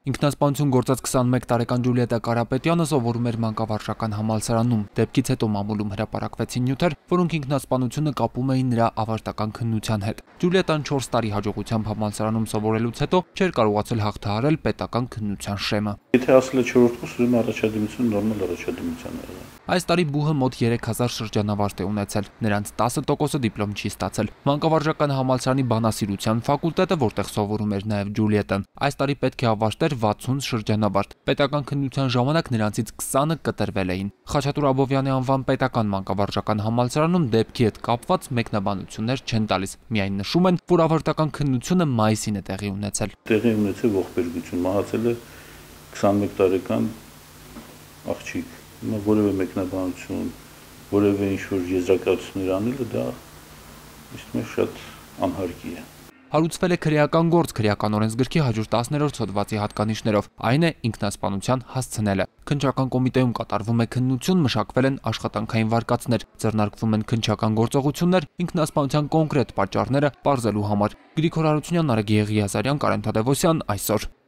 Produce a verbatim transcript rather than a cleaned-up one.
Ինքնասպանություն գործած քսանմեկ տարեկան Ջուլիետա Կարապետյանը սովորում էր մանկավարժական համալսարանում։ Դեպքից հետո մամուլում հրապարակվեցին նյութեր, որոնք ինքնասպանությունը կապում էին նրա ավարտական քննության հետ։ Ջուլիետան չորս տարի հաջողությամբ համալսարանում սովորելուց հետո չէր կարողացել հաղթահարել պետական քննության շեմը։ Եթե ասել է չորրորդ կուրս, ուրեմն առաջադիմություն նորմալ առաջադիմություն է եղել։ Այս տարի բուհը մոտ երեք հազար շրջանավարտ է ունեցել, նրանց տասը տոկոսը դիպլոմ չի ստացել։ Մանկավարժական համալսարանի բանասիրության ֆակուլտետը, որտեղ սովորում էր նաև Ջուլիետան, այս տարի պետք է ավարտեր վաթսուն շրջանավարտ։ Պետական քննության ժամանակ նրանցից քսանը կտրվել էին։ Խաչատուր Աբովյանի անվան պետական մանկավարժական համալսարանում դեպքի հետ կապված մեկնաբանություններ չեն տալիս, միայն նշում են, որ ավարտական քննությունը մայիսին է տեղի ունեցել։ Տեղի ունեցել ողբերգություն, մահացել է քսանմեկ տարեկան աղջիկ։ Որևէ մեկնաբանություն, որևէ ինչ-որ եզրակացություններ անելը դա իստում է շատ անհարկի է։ Հարուցվել է քրեական գործ քրեական օրենսգրքի հաջորդ տասներորդ հոդվածի հատկանիշներով, այն է ինքնասպանության հասցնելը։ Քննչական կոմիտեում կատարվում է քննություն, մշակվել են աշխատանքային վարկածներ, ձեռնարկվում են քննչական գործողություններ, ինքնասպանության կոնկրետ պատճառները պարզելու համար։ Գրիգոր Հարությունյան, Արեգ Եղիազարյան, Կարեն Թադևոսյան, այսօր։